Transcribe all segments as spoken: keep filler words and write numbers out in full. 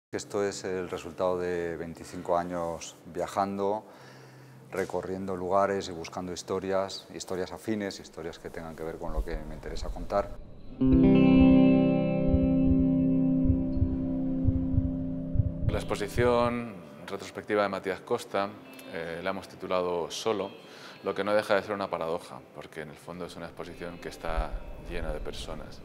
Esto es el resultado de veinticinco años viajando, recorriendo lugares y buscando historias, historias afines, historias que tengan que ver con lo que me interesa contar. La exposición retrospectiva de Matías Costa eh, la hemos titulado Solo, lo que no deja de ser una paradoja, porque en el fondo es una exposición que está llena de personas.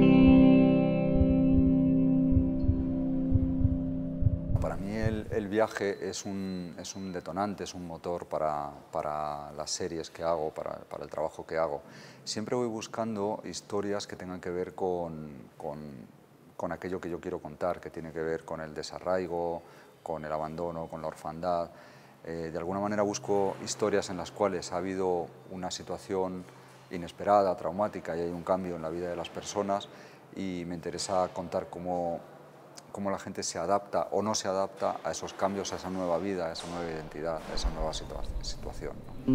Para mí el, el viaje es un, es un detonante, es un motor para, para las series que hago, para, para el trabajo que hago. Siempre voy buscando historias que tengan que ver con, con, con aquello que yo quiero contar, que tiene que ver con el desarraigo, con el abandono, con la orfandad. Eh, de alguna manera busco historias en las cuales ha habido una situación inesperada, traumática, y hay un cambio en la vida de las personas, y me interesa contar cómo cómo la gente se adapta o no se adapta a esos cambios, a esa nueva vida, a esa nueva identidad, a esa nueva situa situación,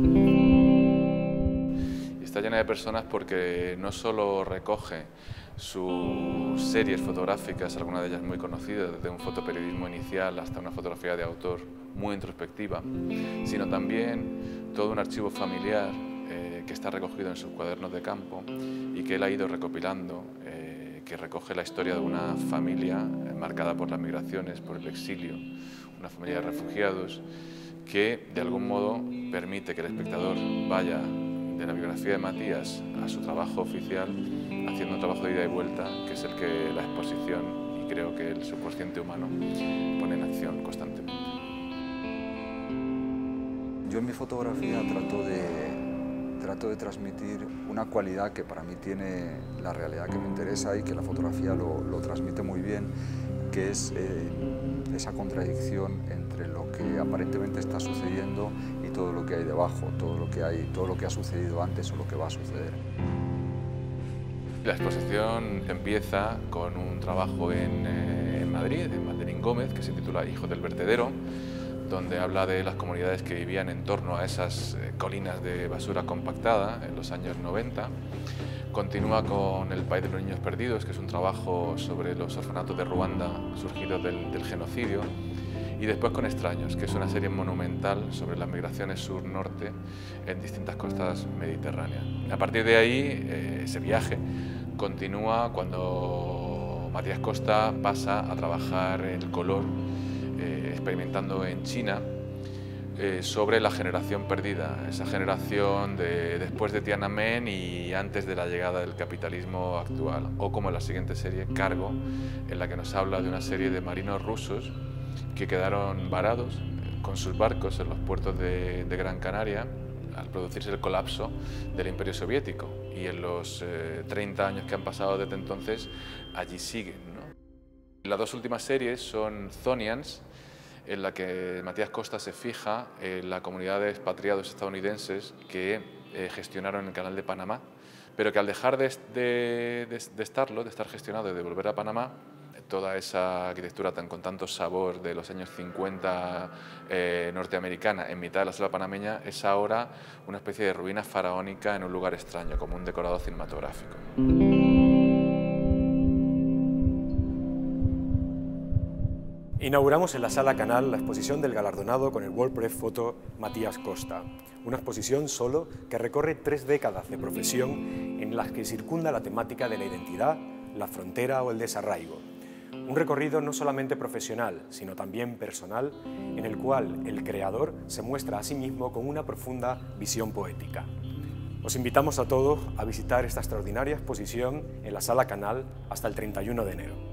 ¿no? Está llena de personas porque no solo recoge sus series fotográficas, algunas de ellas muy conocidas, desde un fotoperiodismo inicial hasta una fotografía de autor muy introspectiva, sino también todo un archivo familiar eh, que está recogido en sus cuadernos de campo y que él ha ido recopilando, eh, que recoge la historia de una familia marcada por las migraciones, por el exilio, una familia de refugiados, que de algún modo permite que el espectador vaya de la biografía de Matías a su trabajo oficial, haciendo un trabajo de ida y vuelta, que es el que la exposición y creo que el subconsciente humano pone en acción constantemente. Yo en mi fotografía trato de Trato de transmitir una cualidad que para mí tiene la realidad que me interesa y que la fotografía lo, lo transmite muy bien, que es eh, esa contradicción entre lo que aparentemente está sucediendo y todo lo que hay debajo, todo lo que, hay, todo lo que ha sucedido antes o lo que va a suceder. La exposición empieza con un trabajo en, eh, en Madrid, en Valderín Gómez, que se titula Hijos del Vertedero, donde habla de las comunidades que vivían en torno a esas eh, colinas de basura compactada en los años noventa. Continúa con El país de los niños perdidos, que es un trabajo sobre los orfanatos de Ruanda surgidos del, del genocidio. Y después con Extraños, que es una serie monumental sobre las migraciones sur-norte en distintas costas mediterráneas. A partir de ahí, eh, ese viaje continúa cuando Matías Costa pasa a trabajar el color, eh, experimentando en China, eh, sobre la generación perdida, esa generación de después de Tiananmen y antes de la llegada del capitalismo actual, o como en la siguiente serie, Cargo, en la que nos habla de una serie de marinos rusos que quedaron varados con sus barcos en los puertos de, de Gran Canaria al producirse el colapso del Imperio Soviético, y en los eh, treinta años que han pasado desde entonces allí siguen, ¿no? Las dos últimas series son Zonians, en la que Matías Costa se fija en la comunidad de expatriados estadounidenses que eh, gestionaron el Canal de Panamá, pero que al dejar de, de, de, de estarlo, de estar gestionado y de volver a Panamá, toda esa arquitectura tan, con tanto sabor de los años cincuenta eh, norteamericana en mitad de la selva panameña es ahora una especie de ruina faraónica en un lugar extraño, como un decorado cinematográfico. Inauguramos en la Sala Canal la exposición del galardonado con el World Press Photo Matías Costa, una exposición solo que recorre tres décadas de profesión en las que circunda la temática de la identidad, la frontera o el desarraigo. Un recorrido no solamente profesional, sino también personal, en el cual el creador se muestra a sí mismo con una profunda visión poética. Os invitamos a todos a visitar esta extraordinaria exposición en la Sala Canal hasta el treinta y uno de enero.